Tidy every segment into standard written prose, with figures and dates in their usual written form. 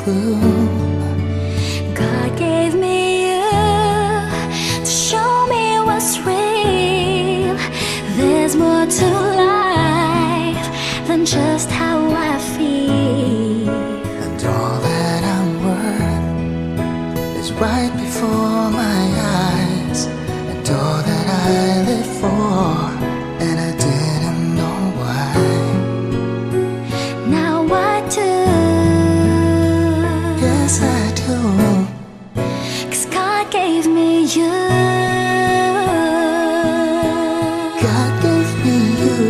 God gave me you to show me what's real. There's more to life than just how I feel. And all that I'm worth is right before my eyes. And all that I live for, and I didn't know why. Now I do. Yes, I do. 'Cause God gave me you. God gave me you.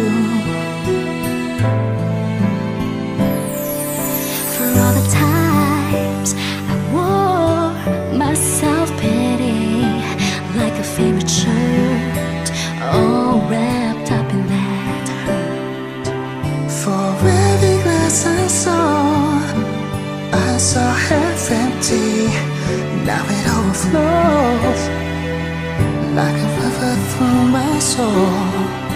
For all the times I wore my self-pity like a favorite shirt, all wrapped up in that hurt. For every glass I saw half empty. Now it overflows like a river through my soul.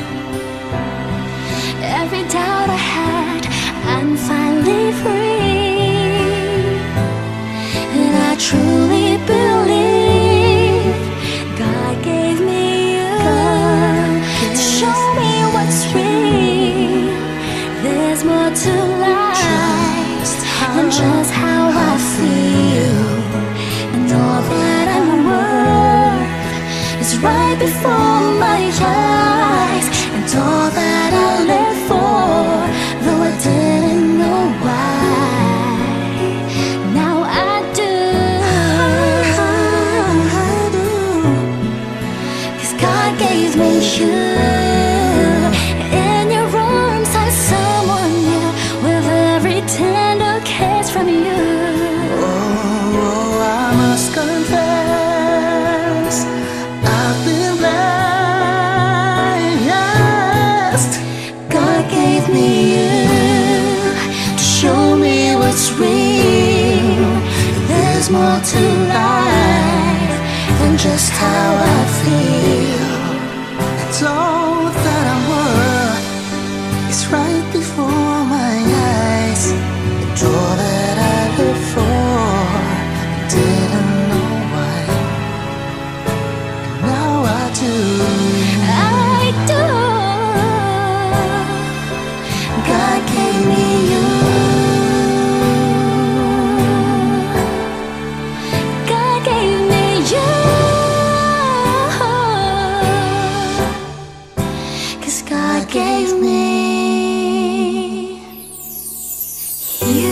Every doubt I had, I'm finally free. And I truly believe God gave me you to show me what's real. There's more to life than just how I feel. And all that I'm worth is right before my eyes. And all that I live for, though I didn't know why, now I do. 'Cause God gave me you. In your arms I someone new, with every tender kiss from you. Oh, I must confess, I've been blessed. God gave me you to show me what's real. There's more to life than just how I feel. It's all that I'm worth. It's right before my eyes. It's all that I live for. Didn't know why. Now I do. I do. God gave me you. God gave me you. 'Cause God gave me you.